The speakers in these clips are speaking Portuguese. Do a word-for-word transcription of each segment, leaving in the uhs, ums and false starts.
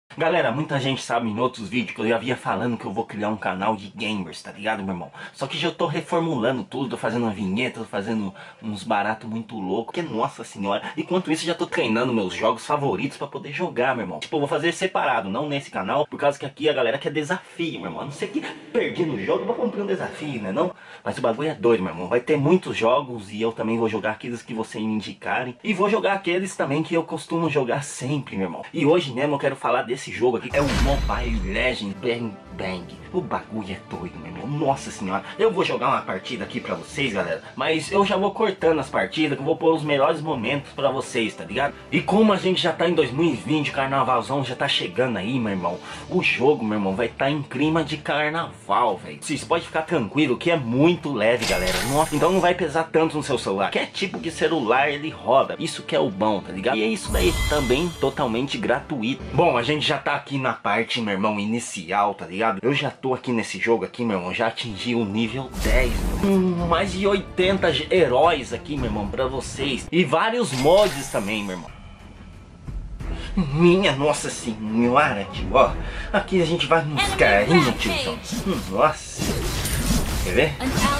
Galera, muita gente sabe em outros vídeos que eu já via falando que eu vou criar um canal de gamers, tá ligado, meu irmão? Só que já eu tô reformulando tudo, tô fazendo uma vinheta, tô fazendo uns baratos muito loucos, que nossa senhora. Enquanto isso, já tô treinando meus jogos favoritos pra poder jogar, meu irmão. Tipo, eu vou fazer separado, não nesse canal, por causa que aqui a galera quer desafio, meu irmão. A não sei que perdi no jogo, eu vou cumprir um desafio, né não? Mas o bagulho é doido, meu irmão. Vai ter muitos jogos e eu também vou jogar aqueles que vocês me indicarem. E vou jogar aqueles também que eu costumo jogar sempre, meu irmão. E hoje mesmo eu quero falar desse jogo aqui, é o Mobile Legends Bang Bang. O bagulho é doido, meu irmão. Nossa senhora. Eu vou jogar uma partida aqui pra vocês, galera. Mas eu já vou cortando as partidas, que eu vou pôr os melhores momentos pra vocês, tá ligado? E como a gente já tá em dois mil e vinte, carnavalzão já tá chegando aí, meu irmão. O jogo, meu irmão, vai estar tá em clima de carnaval, velho. Vocês podem ficar tranquilo que é muito leve, galera. Nossa, então não vai pesar tanto no seu celular. Que é tipo de celular, ele roda. Isso que é o bom, tá ligado? E é isso daí também totalmente gratuito. Bom, a gente já tá aqui na parte, meu irmão, inicial, tá ligado? Eu já tô aqui nesse jogo aqui, meu irmão. Já atingi o nível dez, hum, mais de oitenta heróis aqui, meu irmão, pra vocês. E vários mods também, meu irmão. Minha nossa senhora, tio, ó. Aqui a gente vai nos carrinhos, tio. Hum, nossa. Quer ver?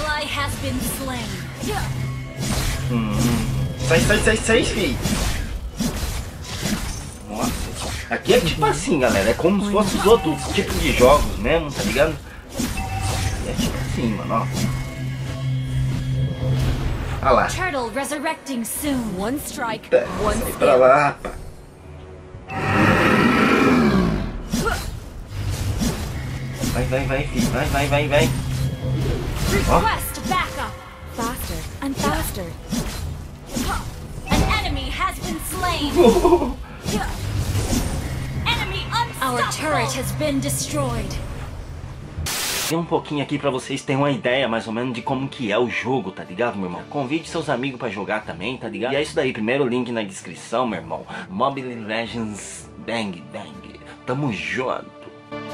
Hum, sai, sai, sai, sai, filho. Nossa. Aqui é tipo assim, galera. É como se fosse os outros tipos de jogos mesmo, tá ligado? É tipo assim, mano, ó. Olha lá. Turtle resurrecting soon. One strike, Tá, one sai pra lá, rapaz. Vai, vai, vai, filho. Vai, vai, vai, vai. Ó. Request backup. Faster and faster. An enemy has been slain. Enemy unstoppable. Our turret has been destroyed. Tem um pouquinho aqui pra vocês terem uma ideia mais ou menos de como que é o jogo, tá ligado, meu irmão? Convide seus amigos pra jogar também, tá ligado? E é isso daí, primeiro link na descrição, meu irmão. Mobile Legends Bang Bang. Tamo junto.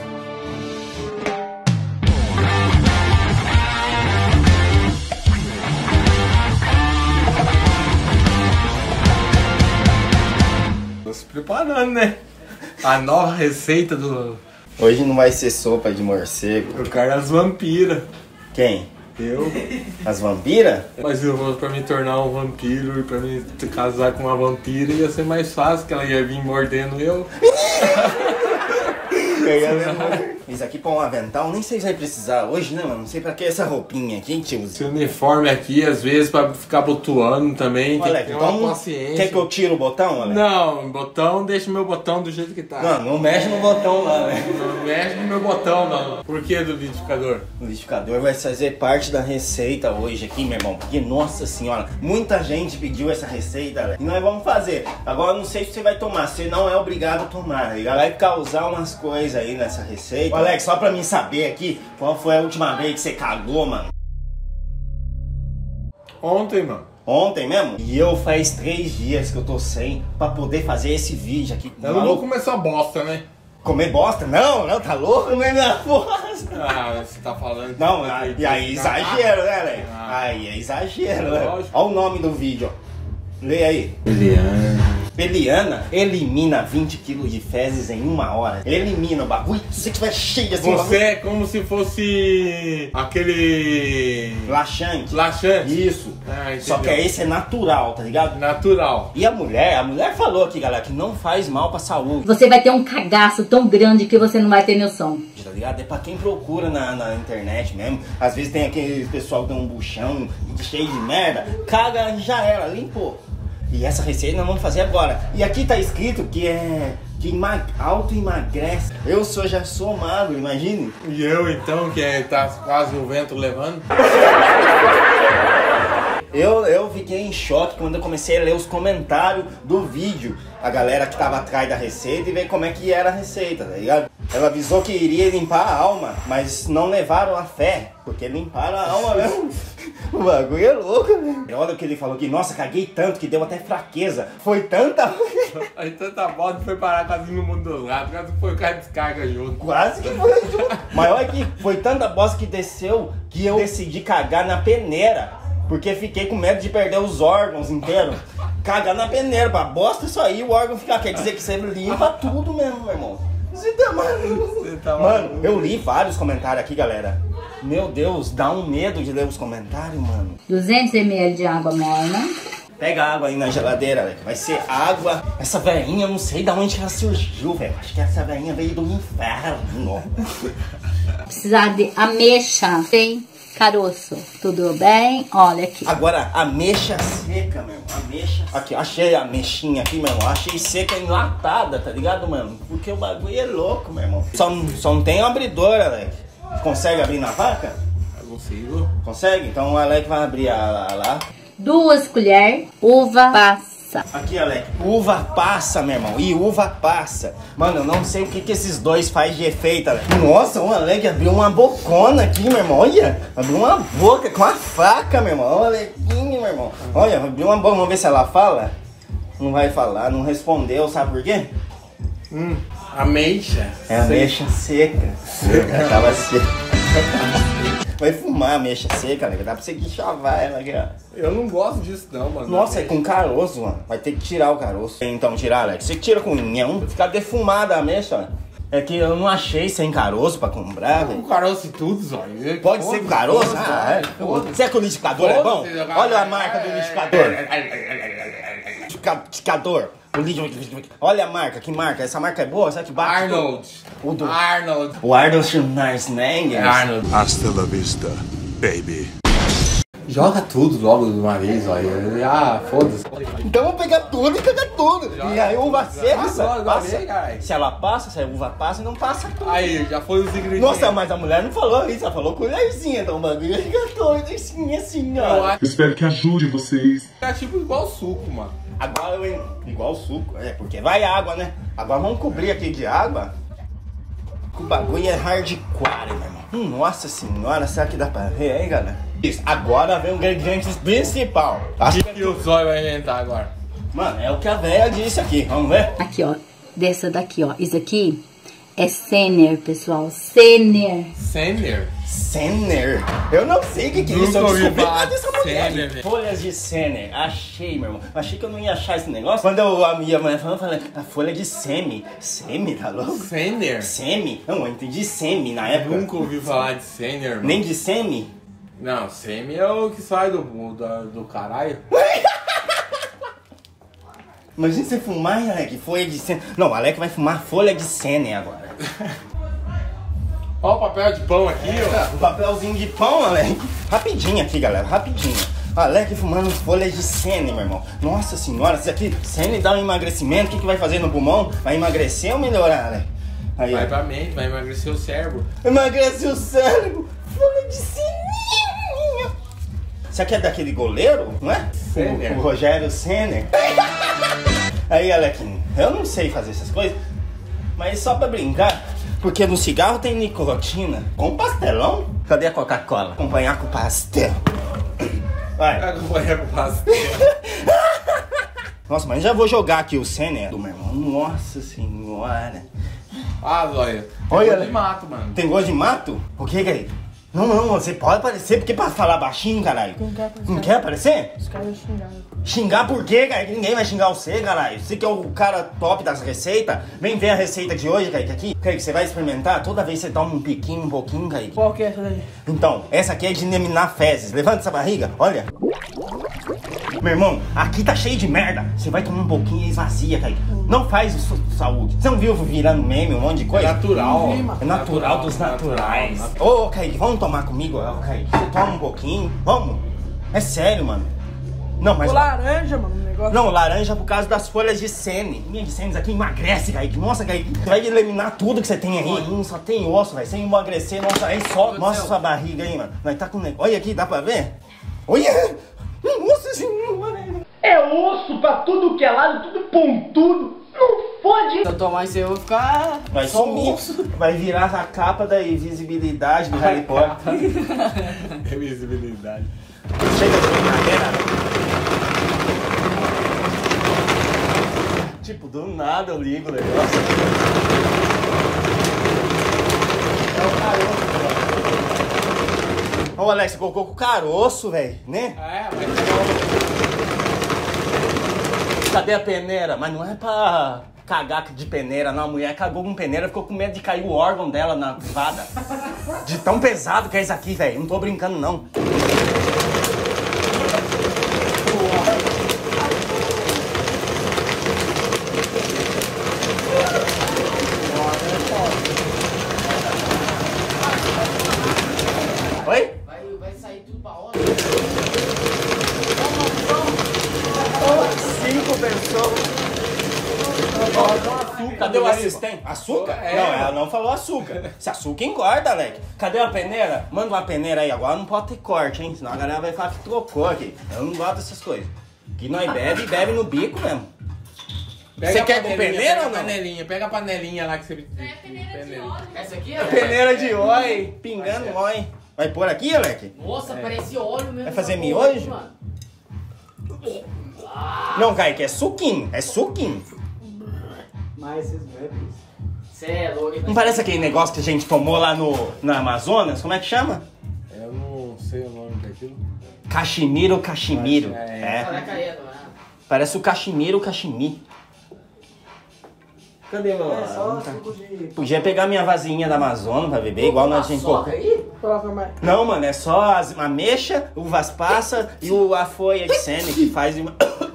Tô se preparando, né? A nova receita do... Hoje não vai ser sopa de morcego. Eu quero as vampiras. Quem? Eu? As vampiras? Mas eu vou pra me tornar um vampiro e pra me casar com uma vampira ia ser mais fácil, que ela ia vir mordendo eu. Isso aqui pra um avental, nem sei se vai precisar hoje, né, mano? Não sei pra que essa roupinha aqui, tio. Esse uniforme aqui, às vezes, pra ficar botuando também, tem Olha, que ter então, uma paciência. quer que eu tire o botão, Alex? Não, botão, deixa o meu botão do jeito que tá. Não, não mexe no botão lá, né? Não mexe no meu botão, não. Por que do liquidificador? O liquidificador vai fazer parte da receita hoje aqui, meu irmão. Porque, nossa senhora, muita gente pediu essa receita, Alex. E nós vamos fazer. Agora, eu não sei se você vai tomar. Você não é obrigado a tomar, tá ligado? Vai causar umas coisas aí nessa receita. Ô, Alex, só pra mim saber aqui, qual foi a última vez que você cagou, mano? Ontem, mano. Ontem mesmo? E eu faz três dias que eu tô sem pra poder fazer esse vídeo aqui. Eu não vou comer essa bosta, né? Comer bosta? Não, não, tá louco? Não é minha bosta. Ah, você tá falando... Não, que aí, tem e aí que exagero, né, Léo? Ah. Aí é exagero, né? Lógico. Olha o nome do vídeo, ó. Lê aí. Eliana. Eliana elimina vinte quilos de fezes em uma hora. Elimina o bagulho. Se você tiver cheio assim... Você é como se fosse aquele... Laxante. Laxante. Isso. Ah, Só que entendeu. esse é natural, tá ligado? Natural. E a mulher, a mulher falou aqui, galera, que não faz mal pra saúde. Você vai ter um cagaço tão grande que você não vai ter noção. Tá ligado? É pra quem procura na, na internet mesmo. Às vezes tem aquele pessoal que tem um buchão cheio de merda. Caga, já era, limpou. E essa receita nós vamos fazer agora. E aqui tá escrito que é... que emag... auto-emagrece. Eu sou, já sou magro, imagine. E eu então, que é, tá quase o vento levando. Eu, eu fiquei em choque quando eu comecei a ler os comentários do vídeo. A galera que tava atrás da receita e ver como é que era a receita, tá ligado? Ela avisou que iria limpar a alma, mas não levaram a fé, porque limparam a alma mesmo. O bagulho é louco, né? Olha o que ele falou aqui, nossa, caguei tanto que deu até fraqueza. Foi tanta... Aí tanta bosta foi parar quase no mundo dos gatos, quase foi com a descarga junto. Quase que foi junto. Maior é que foi tanta bosta que desceu que eu decidi cagar na peneira. Porque fiquei com medo de perder os órgãos inteiros. Cagar na peneira, pra bosta sair o órgão ficar. Quer dizer que você limpa tudo mesmo, meu irmão. Você tá maluco? Você tá Mano, maluco. eu li vários comentários aqui, galera. Meu Deus, dá um medo de ler os comentários, mano. duzentos mililitros de água morna. Pega água aí na geladeira, velho. Vai ser água. Essa velhinha, eu não sei de onde ela surgiu, velho. Acho que essa velhinha veio do inferno. Precisar de ameixa sem caroço. Tudo bem? Olha aqui. Agora, ameixa seca, meu irmão. Ameixa. Aqui, achei a ameixinha aqui, meu irmão. Achei seca enlatada, tá ligado, mano? Porque o bagulho é louco, meu irmão. Só, só não tem abridora, velho. Consegue abrir na vaca? Eu consigo. Consegue? Então o Alec vai abrir a, a lá. Duas colheres uva passa. Aqui, Alec. Uva passa, meu irmão. E uva passa. Mano, eu não sei o que, que esses dois fazem de efeito, Alec. Nossa, o Alec abriu uma bocona aqui, meu irmão. Olha. Abriu uma boca com a faca, meu irmão. Olha aqui, meu irmão. Olha, abriu uma boca. Vamos ver se ela fala. Não vai falar. Não respondeu. Sabe por quê? Hum, ameixa. É ameixa seca. Seca. Tava seca. Vai fumar ameixa seca, Alec. Dá pra você chavar ela aqui, ó. Eu não gosto disso não, mano. Nossa, é com caroço, mano. Vai ter que tirar o caroço. Então, tirar, Alex. Você tira com unhão, fica defumada a ameixa, ó. É que eu não achei sem caroço pra comprar, velho. Com caroço e tudo, zóio. Pode ser com caroço? Ah, é. Será que o liquidificador é bom? Foda-se, Olha a marca do liquidificador. Liquidificador. O liquidificador. Olha a marca, que marca? Essa marca é boa? Será que bate? Arnold. O do... Arnold. O Arnold Schwarzenegger. Arnold. Hasta la vista, baby. Joga tudo logo de uma vez, olha. Ah, foda-se. Então vamos pegar tudo e pegar tudo. E aí uva seca, Joga, passa. joga, caralho. Se ela passa, se a uva passa, não passa tudo. Aí, já foi os ingredientes. Nossa, mas a mulher não falou isso, ela falou colherzinha, então o bagulho fica doido assim, assim, Eu ó. acho Espero que ajude vocês. que é tipo igual suco, mano. Agora eu en- igual suco, é, porque vai água, né? Agora vamos cobrir aqui de água. O bagulho é hardcore, meu irmão. Hum, Nossa senhora, será que dá pra ver aí, galera? Isso, agora vem o ingrediente principal. Acho O que o zóio vai inventar agora? Mano, é o que a velha disse aqui, vamos ver? Aqui, ó. Dessa daqui, ó. Isso aqui é Senner, pessoal. Senner. Senner. Senner. Eu não sei o que, que é isso, eu Nunca ouvi descobri falar nada dessa de mulher. Senner, velho. Folhas de Senner. Achei, meu irmão. Achei que eu não ia achar esse negócio. Quando eu, a minha mãe falou, eu falei, a folha de semi. Semi, tá louco? Senner? Semi? Não, eu entendi semi na época. Nunca ouvi falar de Senner, mano. Nem de semi? Não, semi é o que sai do, do, do caralho. Imagina você fumar, Alec, folha de semi. Não, o Alec vai fumar folha de semi agora. Ó o papel de pão aqui, ó. O papelzinho de pão, Alec. Rapidinho aqui, galera, rapidinho. Alec fumando folhas de sene, meu irmão. Nossa senhora, isso aqui, sene dá um emagrecimento. O que, que vai fazer no pulmão? Vai emagrecer ou melhorar, Alec? Aí, Vai ó. pra mente, vai emagrecer o cérebro. Emagrece o cérebro. Folha de sene. Isso aqui é daquele goleiro, não é? Senner. O, o Rogério Senner. Aí, Alequinho, eu não sei fazer essas coisas, mas só pra brincar, porque no cigarro tem nicotina. Com pastelão? Cadê a Coca-Cola? Acompanhar com pastel. Vai. Acompanha com o pastel. Nossa, mas já vou jogar aqui o Senner do meu irmão. Nossa senhora. Ah, zóio. Olha, Olha de mato, mano. Tem gosto de mato? O que que é isso? Não, não, você pode aparecer, porque pra falar baixinho, caralho. Não quer aparecer. Não quer aparecer? Os caras xingaram. Xingar por quê, cara? Que ninguém vai xingar você, caralho. Você que é o cara top das receitas. Vem ver a receita de hoje, Kaique, aqui. Kaique, você vai experimentar? Toda vez você toma um piquinho, um pouquinho, Kaique. Qual que é essa daí? Então, essa aqui é de eliminar fezes. Levanta essa barriga, olha. Meu irmão, aqui tá cheio de merda. Você vai tomar um pouquinho e esvazia, Kaique. Não faz isso por saúde. Você não viu virando meme, um monte de É coisa? natural. É natural dos naturais. Ô, ô, Kaique, vamos tomar comigo? Ô, Kaique, você toma um pouquinho? Vamos? É sério, mano. Não, mas... O laranja, mano, o negócio. Não, laranja por causa das folhas de sene. Minha de sene aqui emagrece, Kaique. Nossa, Kaique, você vai eliminar tudo que você tem aí. Hum, só tem osso, velho. Sem emagrecer, nossa, aí só. Mostra sua barriga aí, mano. Vai tá com negócio. Olha aqui, dá pra ver? Olha! Nossa senhora! É osso pra tudo que é lado, tudo pontudo. Não fode. Se eu tomar isso aí, eu vou ficar... Vai só sumir. osso. Vai virar a capa da invisibilidade do Harry Potter. Invisibilidade. Chega de brincadeira. Tipo, do nada eu ligo o negócio. É o caroço, velho. Ô, Alex, você colocou com o caroço, velho, né? É, mas Cadê a peneira? Mas não é pra cagar de peneira. Não, a mulher cagou com peneira, ficou com medo de cair o órgão dela na privada. De tão pesado que é isso aqui, velho. Não tô brincando, não. Oi? Vai, vai sair tudo pra hora. Cinco pessoas. Cadê o assistente? Açúcar? É, não, mano. ela não falou açúcar. Se açúcar engorda, Alec. Cadê a peneira? Manda uma peneira aí. Agora não pode ter corte, hein? Senão a galera vai falar que trocou aqui. Eu não gosto dessas coisas. Que nós bebe, bebe no bico mesmo. Pega Você a quer com panelinha, peneira pega ou não? a panelinha, pega a panelinha lá que você precisa. É peneira de óleo. Essa aqui é? Peneira de óleo, pingando óleo. Vai pôr aqui, Alec? Nossa, parece óleo mesmo. Vai fazer essa miojo? porra, mano. Não, Kaique, é suquinho. É suquinho. Mas esses bebês. Cê é louco. Não parece aquele negócio que a gente tomou lá no, na Amazonas? Como é que chama? Eu não sei o nome daquilo. Cachimiro, cachimiro. É. É. Caraca, aí, não é? Parece o cachimiro, cachimiri. Cadê meu? É só Não tá. suco de... Podia pegar minha vasilhinha da Amazônia pra beber, igual nós gente Soca aí? Coloca mais. Não, mano, é só as ameixa, uvas passa e o, a folha de sêmen que faz uma...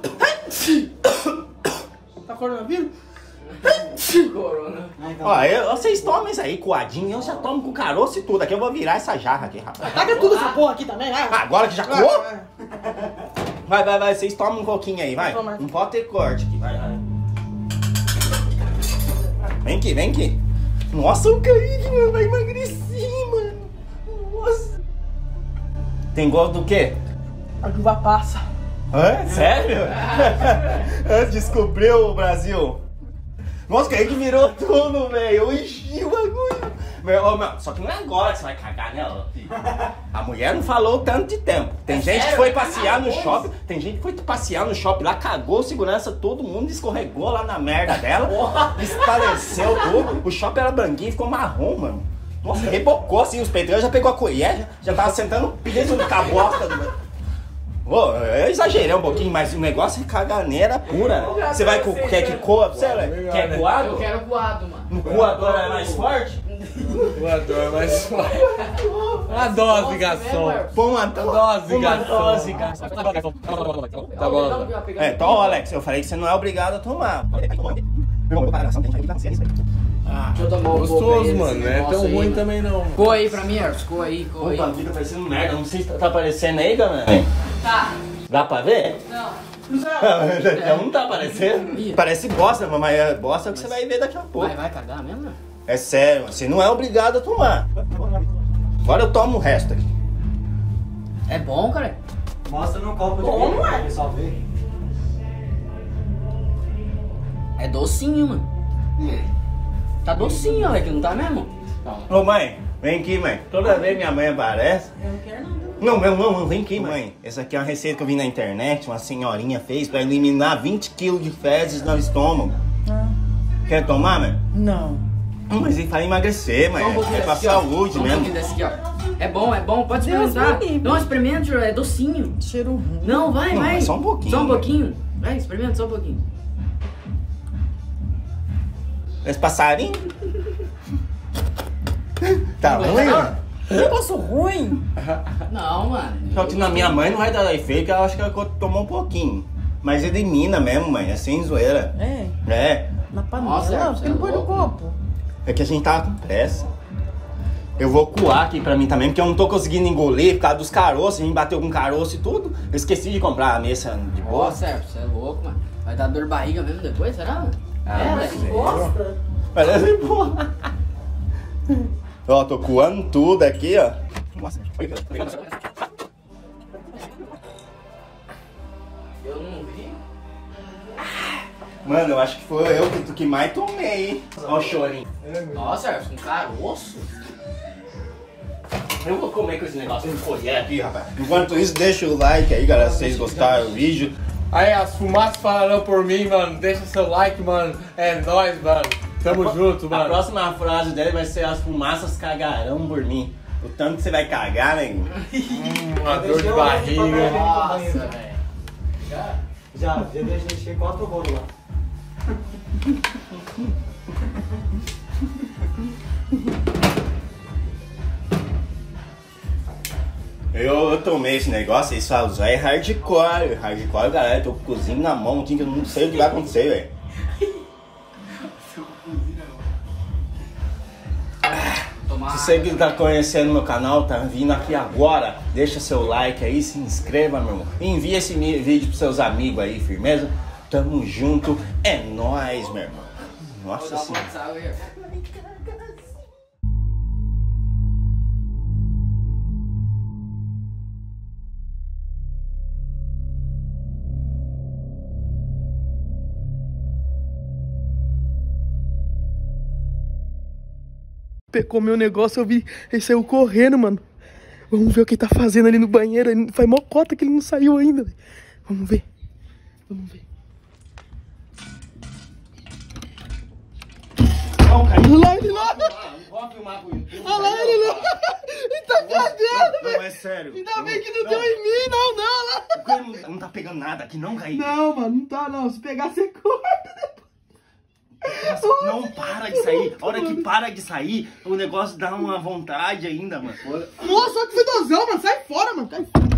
Tá coronavírus? Corona. Ah, então. Ó, eu- vocês tomam isso aí, coadinho, eu já tomo com caroço e tudo. Aqui eu vou virar essa jarra aqui, rapaz. Taca tudo essa porra aqui também, vai. Ah, agora que já Vai, coou? vai. Vai, vai, vai, vocês tomam um pouquinho aí, vai. Toma. Não pode ter corte aqui, vai, vai. Vem aqui, vem aqui. Nossa, o Kaique, mano, vai emagrecer, mano. Nossa. Tem gosto do quê? A uva passa. Hã? Sério? Descobriu o Brasil. Nossa, o Kaique virou tudo, velho. Eu enchi o bagulho. Meu, ô, meu, só que não é agora que você vai cagar nela, filho. A mulher não falou tanto de tempo. Tem É gente sério? que foi Vai passear cagar no depois? shopping. Tem gente que foi passear no shopping lá, cagou, segurança, todo mundo escorregou lá na merda dela. Espaleceu tudo. O shopping era branquinho e ficou marrom, mano. Nossa, rebocou assim, os peitreiros já pegou a colher, já, já tava sentando o piso do cabosta do... Ô, eu exagerei um pouquinho, mas o negócio é caganeira pura. Você vai com quer que coa pra você, Alex? Quer Eu coado? quero coado, mano. No coador é mais forte? O adoro, mas uma dose, garçom. Põe uma Dose, uma garçom. dose, garçom. Tá bom. É, então, Alex, eu falei que você não é obrigado a tomar. Deixa eu tomar um pouco Gostoso, aí mano. desse Não é negócio tão aí, ruim mano. também não. Coa aí pra mim, Erso. Coa aí, coa aí. Opa, a vida tá parecendo merda. Não sei se tá aparecendo aí, galera. Tá. Dá pra ver? Não. Não tá aparecendo? Ih. Parece bosta, mas é bosta que você vai ver daqui a pouco. Vai, vai cagar mesmo? É sério, você não é obrigado a tomar. Agora eu tomo o resto aqui. É bom, cara? Mostra no copo de Bom, vinho ué. pra pessoal ver. É docinho, mano. Tá docinho, Alec, não tá mesmo? Ô mãe, vem aqui, mãe. Toda vez minha mãe aparece. Eu não quero não. Não, não, não, não, vem aqui, mãe. Essa aqui é uma receita que eu vi na internet, uma senhorinha fez pra eliminar vinte quilos de fezes no estômago. Ah. Quer tomar, mãe? Não. Hum, Mas ele vai emagrecer, mãe. Só um pouquinho É pra desse aqui, ó. saúde Só um mesmo. pouquinho desse aqui, ó. É bom, é bom, pode Deus experimentar. me livre. Não, experimenta, é docinho. Cheiro ruim. Não, vai, Não, vai. mas só um pouquinho. Só um pouquinho. Vai, experimenta só um pouquinho. Esse passarinho? Tá ruim, mano? Negócio ruim. Não, mano. Só que na minha mãe não vai dar efeito, ela acho que ela tomou um pouquinho. Mas elimina mesmo, mãe, é sem zoeira. É. É, Na panela. Nossa, Por que não é põe no louco. copo? é que a gente tava com pressa. Eu vou coar aqui pra mim também, porque eu não tô conseguindo engolir por causa dos caroços. A gente bateu com caroço e tudo. Eu esqueci de comprar a mesa de boa. Nossa, Sérgio, você é louco, mano. Vai dar dor de barriga mesmo depois, será, mano? Ah, é, mas velho. Bosta. Parece porra. Ó, tô coando tudo aqui, ó. Nossa, Eu não vi. mano, eu acho que foi eu que, que mais tomei, hein? Ó o chorinho. Nossa, Sérgio, com caroço. Eu vou comer com esse negócio de colher aqui, rapaz. Enquanto isso, deixa o like aí, galera, se vocês gostaram do vídeo. Aí, as fumaças falaram por mim, mano. Deixa seu like, mano. É nóis, mano. Tamo junto, A mano. próxima frase dele vai ser: as fumaças cagarão por mim. O tanto que você vai cagar, né? Hum, uma dor de barriga. Nossa, velho. Já, já deixei quatro rolos lá. Eu, eu tomei esse negócio, eles falam, é hardcore, hardcore, galera, tô com o cozinho na mão, que eu não sei o que vai acontecer, velho. Se você que tá conhecendo meu canal, tá vindo aqui agora, deixa seu like aí, se inscreva, meu irmão. Envia esse vídeo pros seus amigos aí, firmeza? Tamo junto, é nóis, meu irmão. Nossa senhora. Pecou meu negócio, eu vi, ele saiu correndo, mano. Vamos ver o que ele tá fazendo ali no banheiro. Ele faz mó cota que ele não saiu ainda. Véio. Vamos ver. Vamos ver. Não, caiu. Olha lá ele lá. Vamos filmar pro YouTube. Olha lá ele lá. Ele tá cagando, velho. Não, é sério. Ainda bem que não, não deu em mim, não, não. Lá. Não, não tá pegando nada aqui, não, Kaique. Não, mano, não tá, não. Se pegar, você corta. Nossa, não para de sair. A hora que para de sair, o negócio dá uma vontade ainda, mano. Nossa, olha que fedozão, mano. Sai fora, mano. Sai fora.